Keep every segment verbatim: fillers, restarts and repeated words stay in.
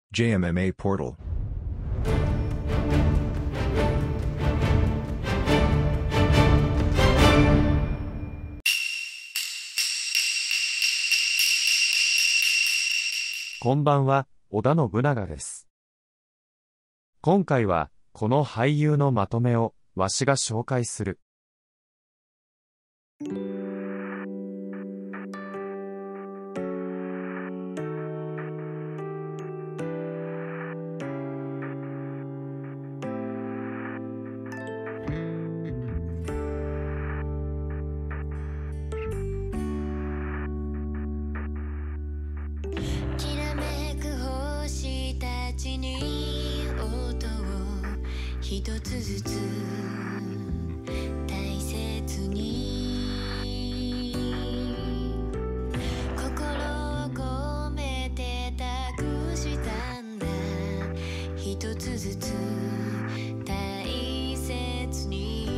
ジェイエムエムエー Portal。 こんばんは、織田信長です。今回は、この俳優のまとめを、わしが紹介する。 きらめく星たちに音を一つずつ大切に心を込めて託したんだ一つずつ大切に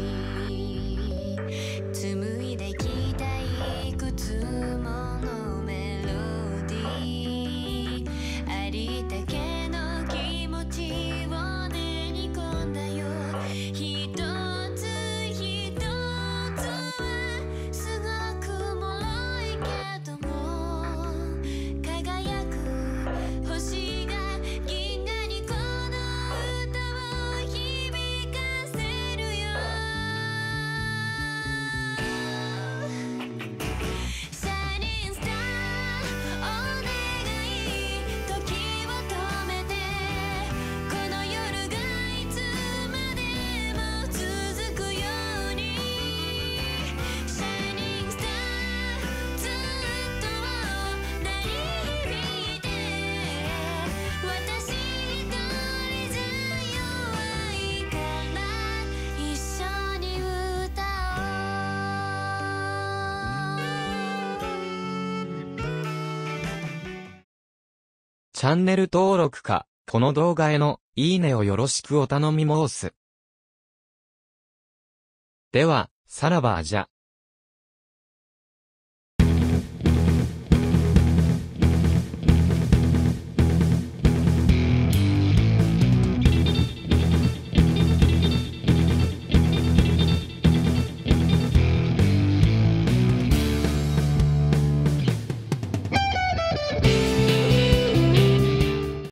紡いできたいくつものメロディーありったけの気持ちを練り込んだよ一つ一つはすごく脆いけども輝く星が銀河にこの歌を響かせるよシャイニングスターお願い時を止めてこの夜がいつまでも続くようにシャイニングスターずっと鳴り響いて私一人じゃ弱いから一緒に歌チャンネル登録か、この動画への、いいねをよろしくお頼み申す。では、さらばじゃ。